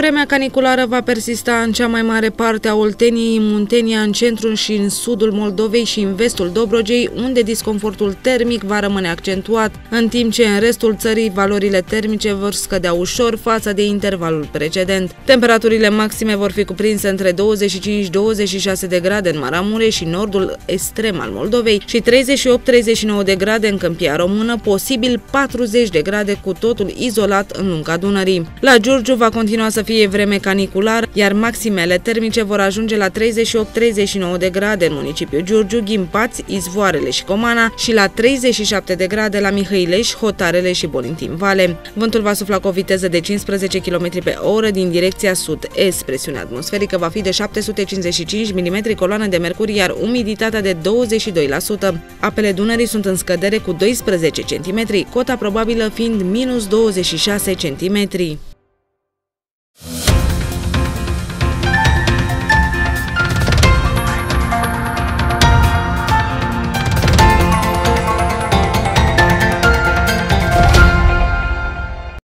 Vremea caniculară va persista în cea mai mare parte a Olteniei, în Muntenia, în centrul și în sudul Moldovei și în vestul Dobrogei, unde disconfortul termic va rămâne accentuat, în timp ce în restul țării valorile termice vor scădea ușor față de intervalul precedent. Temperaturile maxime vor fi cuprinse între 25-26 de grade în Maramureș și nordul extrem al Moldovei și 38-39 de grade în Câmpia Română, posibil 40 de grade cu totul izolat în lunga Dunării. La Giurgiu va continua să fie vreme caniculară, iar maximele termice vor ajunge la 38-39 de grade în municipiul Giurgiu, Ghimpați, Izvoarele și Comana și la 37 de grade la Mihăilești, Hotarele și Bolintin Vale. Vântul va sufla cu o viteză de 15 km pe oră din direcția sud-est. Presiunea atmosferică va fi de 755 mm coloană de mercur, iar umiditatea de 22%. Apele Dunării sunt în scădere cu 12 cm, cota probabilă fiind -26 cm.